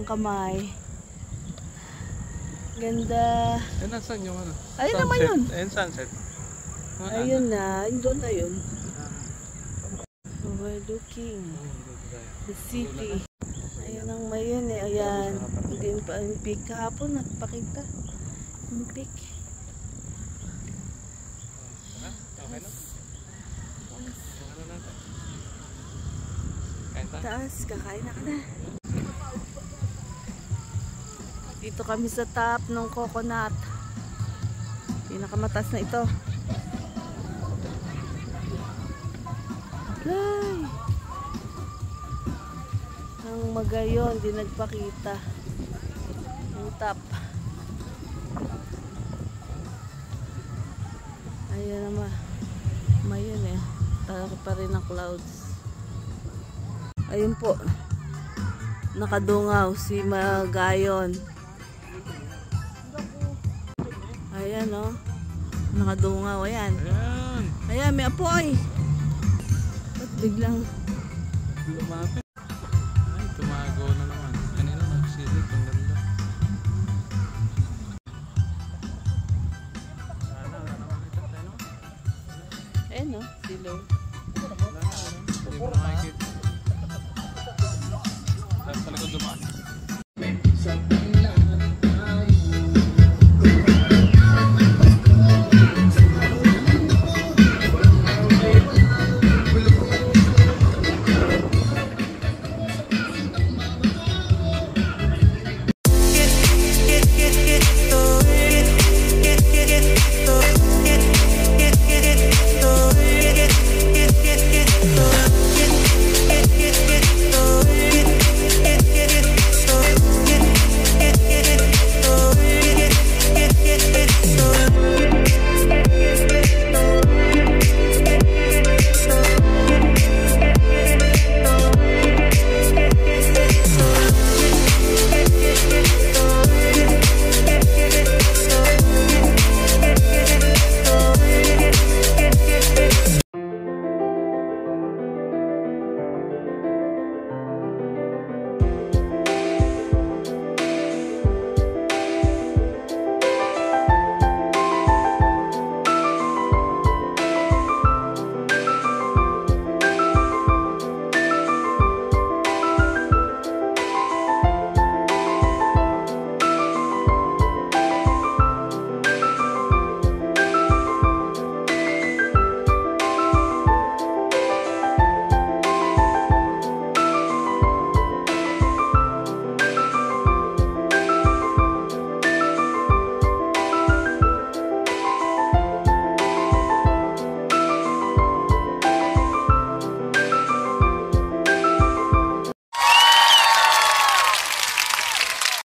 kamay. Ganda. Eh, nasan yung ano? Ayun naman yun. Ayun, sunset. Ayun na. Doon na yun. Overlooking the city. Ayun ang mayon eh. Ayan. Hindi pa yung peak kahapon. Nagpakita. Yung peak. Taas. Kakain na ka na. Dito kami sa top ng coconut. Pinakamataas na ito. Ay! Ang magayon, di nagpakita. Yung top. Ayan naman. Mayon eh. Tara pa rin ang clouds. Ayun po. Nakadungaw si Magayon. Ayan o. Nakadungaw. Ayan. Ayan, may apoy. At biglang lumapit. Ay, tumago na naman. Kanina nagsilip. Ang ganda. Sana wala naman ito. Tayo. ayan o. Silaw. Wala na. Hindi mo makikita. Dapat talaga dumaan.